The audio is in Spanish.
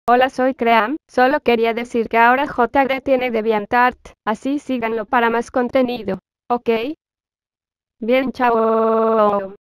Hola, soy Cream. Solo quería decir que ahora JD tiene DeviantArt, así síganlo para más contenido. ¿Ok? Bien, chao.